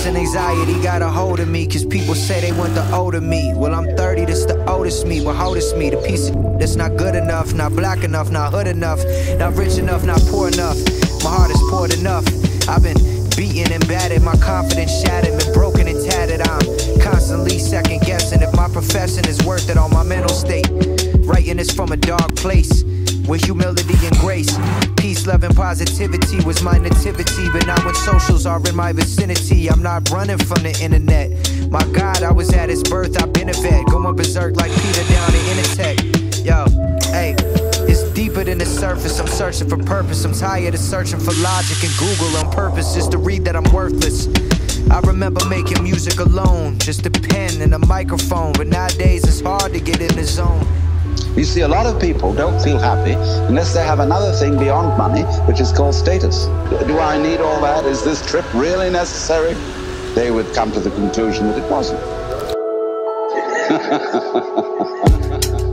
Stress and anxiety got a hold of me, cause people say they want the older me. Well, I'm 30, this the oldest me. Well, oldest me, the piece of that's not good enough, not black enough, not hood enough, not rich enough, not poor enough. My heart is poured enough. I've been beaten and battered, my confidence shattered, been broken and tattered. I'm constantly second guessing if my profession is worth it on my mental state. Writing this from a dark place, with humility and grace. Peace, love, and positivity was my nativity. But not when socials are in my vicinity. I'm not running from the internet. My God, I was at his birth, I've been a vet. Going berserk like Peter down the Intertech. Yo, hey, it's deeper than the surface. I'm searching for purpose. I'm tired of searching for logic and Google on purpose just to read that I'm worthless. I remember making music alone, just a pen and a microphone. But nowadays it's hard to get in the zone. You see, a lot of people don't feel happy unless they have another thing beyond money, which is called status. Do I need all that? Is this trip really necessary? They would come to the conclusion that it wasn't.